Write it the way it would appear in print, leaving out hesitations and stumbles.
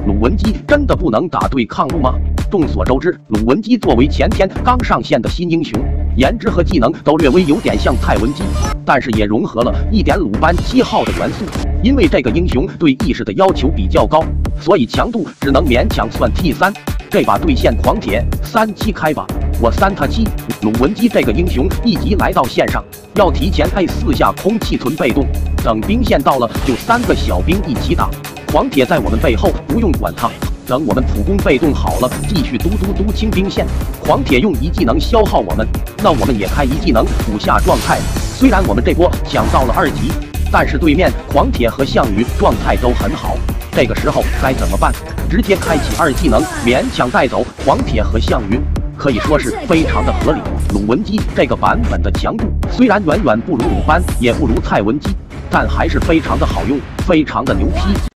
鲁文基真的不能打对抗路吗？众所周知，鲁文基作为前天刚上线的新英雄，颜值和技能都略微有点像蔡文姬，但是也融合了一点鲁班7号的元素。因为这个英雄对意识的要求比较高，所以强度只能勉强算 T3。这把对线狂铁3-7开吧，我3他7。鲁文基这个英雄一级来到线上，要提前 A4下空气屯被动，等兵线到了就3个小兵一起打。狂铁在我们背后，不用管他。等我们普攻被动好了，继续嘟清兵线。狂铁用一技能消耗我们，那我们也开一技能补下状态。虽然我们这波抢到了2级，但是对面狂铁和项羽状态都很好。这个时候该怎么办？直接开启2技能，勉强带走狂铁和项羽，可以说是非常的合理。鲁文基这个版本的强度虽然远远不如鲁班，也不如蔡文姬，但还是非常的好用，非常的牛批。